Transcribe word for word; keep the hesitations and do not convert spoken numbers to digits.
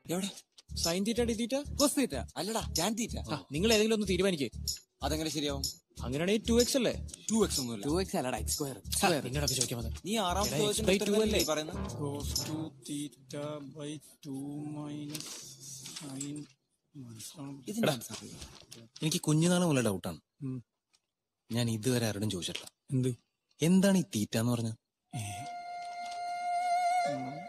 എവിടെ? Sine theta d theta cos theta അല്ലടാ tan തീറ്റ. നിങ്ങൾ ഏതെങ്കിലും ഒന്ന് തീരുമാനിക്കേ. അതെങ്ങനെ ശരിയാവും? അങ്ങനെയാണെങ്കിൽ ടു എക്സ് അല്ലേ? ടു എക്സ് ഒന്നുമില്ല. ടു എക്സ് അല്ലടാ എക്സ് സ്ക്വയർ. നിങ്ങളൊക്കെ ചോദിക്കാൻ വന്നത് നീ ആറാമത്തെ ചോദ്യത്തിനല്ലേ പറയുന്നത്? എനിക്ക് കുഞ്ഞുനാള് മുതലേ ഡൗട്ടാണ്. ഞാൻ ഇതുവരെ ആരോടും ചോദിച്ചിട്ടില്ല. എന്ത് എന്താണ് ഈ തീറ്റ എന്ന് പറഞ്ഞത്?